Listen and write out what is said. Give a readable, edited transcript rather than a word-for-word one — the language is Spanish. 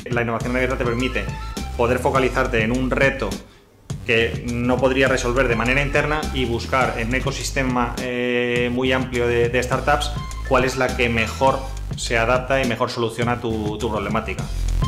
La innovación abierta te permite poder focalizarte en un reto que no podría resolver de manera interna y buscar en un ecosistema muy amplio de startups cuál es la que mejor se adapta y mejor soluciona tu problemática.